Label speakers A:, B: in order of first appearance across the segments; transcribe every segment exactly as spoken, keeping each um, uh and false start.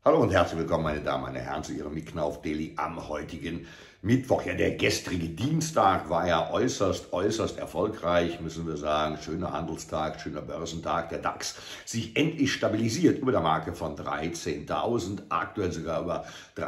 A: Hallo und herzlich willkommen, meine Damen, meine Herren, zu Ihrem Mitknauf Daily am heutigen Mittwoch. Ja, der gestrige Dienstag war ja äußerst, äußerst erfolgreich, müssen wir sagen. Schöner Handelstag, schöner Börsentag. Der DAX sich endlich stabilisiert über der Marke von dreizehntausend, aktuell sogar über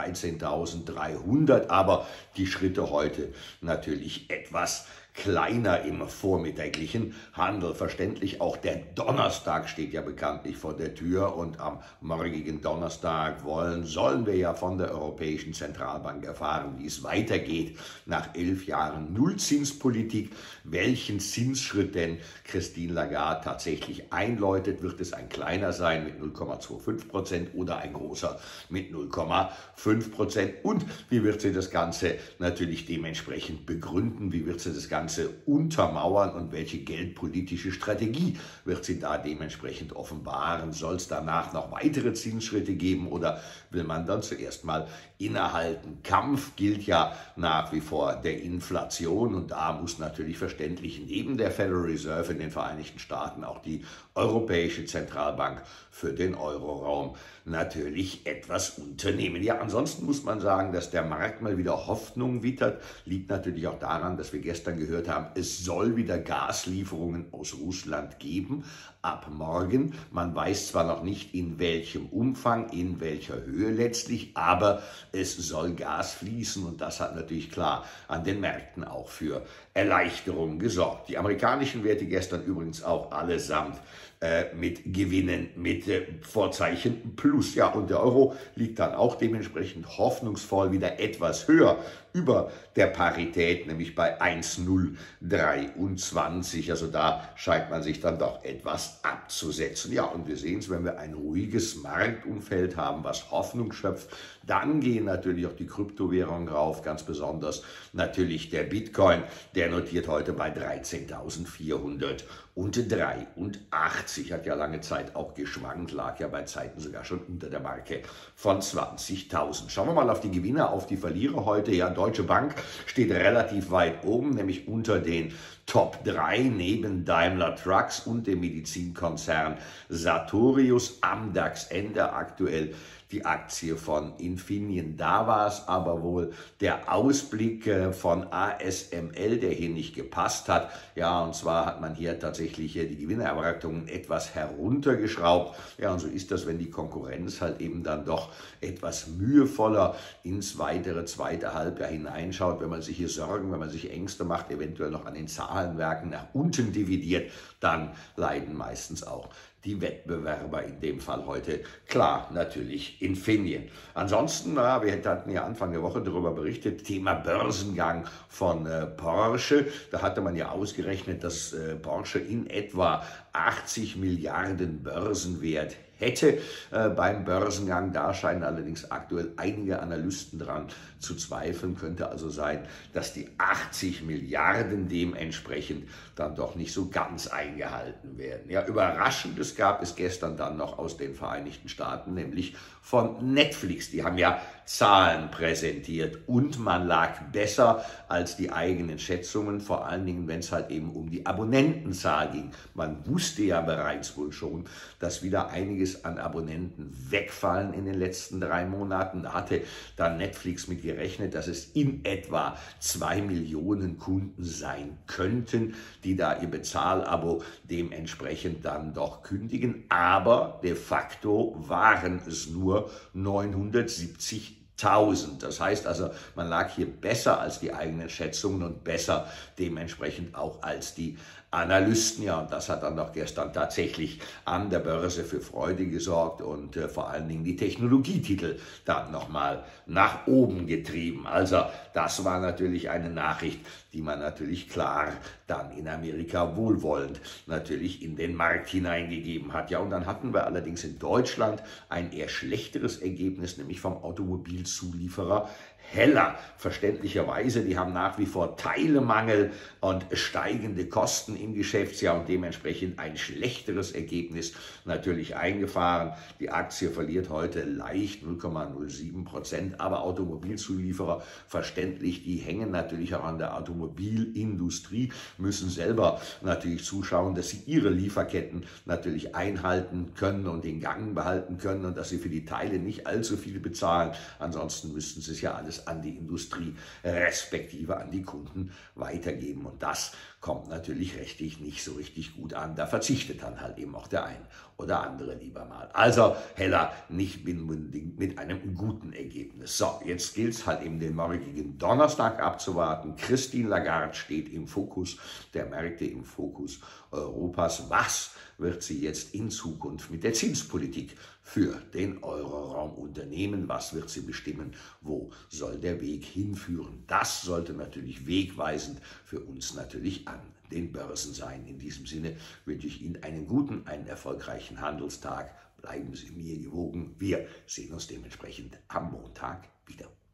A: dreizehntausenddreihundert. Aber die Schritte heute natürlich etwas kleiner im vormittäglichen Handel. Verständlich, auch der Donnerstag steht ja bekanntlich vor der Tür und am morgigen Donnerstag wollen, sollen wir ja von der Europäischen Zentralbank erfahren, wie es weitergeht nach elf Jahren Nullzinspolitik. Welchen Zinsschritt denn Christine Lagarde tatsächlich einläutet, wird es ein kleiner sein mit null Komma fünfundzwanzig Prozent oder ein großer mit null Komma fünf Prozent? Und wie wird sie das Ganze natürlich dementsprechend begründen? Wie wird sie das Ganze untermauern und welche geldpolitische Strategie wird sie da dementsprechend offenbaren? Soll es danach noch weitere Zinsschritte geben oder will man dann zuerst mal innehalten? Kampf gilt ja nach wie vor der Inflation und da muss natürlich verständlich neben der Federal Reserve in den Vereinigten Staaten auch die Europäische Zentralbank für den Euroraum natürlich etwas unternehmen. Ja, ansonsten muss man sagen, dass der Markt mal wieder Hoffnung wittert. Liegt natürlich auch daran, dass wir gestern gehört haben, es soll wieder Gaslieferungen aus Russland geben ab morgen. Man weiß zwar noch nicht, in welchem Umfang, in welcher Höhe letztlich, aber es soll Gas fließen und das hat natürlich klar an den Märkten auch für Erleichterung gesorgt. Die amerikanischen Werte gestern übrigens auch allesamt äh, mit Gewinnen, mit äh, Vorzeichen Plus. Ja, und der Euro liegt dann auch dementsprechend hoffnungsvoll wieder etwas höher über der Parität, nämlich bei eins Komma null dreiundzwanzig. Also da scheint man sich dann doch etwas abzusetzen. Ja, und wir sehen es, wenn wir ein ruhiges Marktumfeld haben, was Hoffnung schöpft, dann gehen natürlich auch die Kryptowährungen rauf, ganz besonders natürlich der Bitcoin, der notiert heute bei dreizehntausendsvierhundertdreiundachtzig, hat ja lange Zeit auch geschwankt, lag ja bei Zeiten sogar schon unter der Marke von zwanzigtausend. Schauen wir mal auf die Gewinner, auf die Verlierer heute. Ja, Deutsche Bank steht relativ weit oben, nämlich unter den Top drei neben Daimler Trucks und dem Medizinkonzern Sartorius am DAX-Ende aktuell die Aktie von Infineon. Da war es aber wohl der Ausblick von A S M L, der hier nicht gepasst hat. Ja, und zwar hat man hier tatsächlich die Gewinnerwartungen etwas heruntergeschraubt. Ja, und so ist das, wenn die Konkurrenz halt eben dann doch etwas mühevoller ins weitere zweite Halbjahr hineinschaut. Wenn man sich hier Sorgen, wenn man sich Ängste macht, eventuell noch an den Zahlenwerken nach unten dividiert, dann leiden meistens auch die Wettbewerber, in dem Fall heute klar natürlich Infineon. Ansonsten, na, wir hatten ja Anfang der Woche darüber berichtet, Thema Börsengang von äh, Porsche. Da hatte man ja ausgerechnet, dass äh, Porsche in etwa achtzig Milliarden Börsenwert hätte äh, beim Börsengang. Da scheinen allerdings aktuell einige Analysten dran zu zweifeln. Könnte also sein, dass die achtzig Milliarden dementsprechend dann doch nicht so ganz eingehalten werden. Ja, Überraschendes gab es gestern dann noch aus den Vereinigten Staaten, nämlich von Netflix. Die haben ja Zahlen präsentiert und man lag besser als die eigenen Schätzungen, vor allen Dingen, wenn es halt eben um die Abonnentenzahl ging. Man wusste ja bereits wohl schon, dass wieder einiges an Abonnenten wegfallen in den letzten drei Monaten. Da hatte dann Netflix mit gerechnet, dass es in etwa zwei Millionen Kunden sein könnten, die da ihr Bezahlabo dementsprechend dann doch kündigen. Aber de facto waren es nur neunhundertsiebzigtausend. Das heißt also, man lag hier besser als die eigenen Schätzungen und besser dementsprechend auch als die Analysten. Ja, und das hat dann doch gestern tatsächlich an der Börse für Freude gesorgt und äh, vor allen Dingen die Technologietitel dann nochmal nach oben getrieben. Also das war natürlich eine Nachricht, die man natürlich klar dann in Amerika wohlwollend natürlich in den Markt hineingegeben hat. Ja, und dann hatten wir allerdings in Deutschland ein eher schlechteres Ergebnis, nämlich vom Automobilzulieferer Heller. Verständlicherweise, die haben nach wie vor Teilemangel und steigende Kosten im Geschäftsjahr und dementsprechend ein schlechteres Ergebnis natürlich eingefahren. Die Aktie verliert heute leicht null Komma null sieben Prozent, aber Automobilzulieferer, verständlich, die hängen natürlich auch an der Automobilindustrie, müssen selber natürlich zuschauen, dass sie ihre Lieferketten natürlich einhalten können und in Gang behalten können und dass sie für die Teile nicht allzu viel bezahlen. Ansonsten müssten sie es ja alles an die Industrie respektive an die Kunden weitergeben. Und das kommt natürlich rechtlich nicht so richtig gut an. Da verzichtet dann halt eben auch der ein oder andere lieber mal. Also Heller nicht unbedingt mit einem guten Ergebnis. So, jetzt gilt es halt eben den morgigen Donnerstag abzuwarten. Christine Lagarde steht im Fokus der Märkte, im Fokus Europas. Was wird sie jetzt in Zukunft mit der Zinspolitik für den Euroraum unternehmen? Was wird sie bestimmen? Wo soll der Weg hinführen? Das sollte natürlich wegweisend für uns natürlich an den Börsen sein. In diesem Sinne wünsche ich Ihnen einen guten, einen erfolgreichen Handelstag. Bleiben Sie mir gewogen. Wir sehen uns dementsprechend am Montag wieder.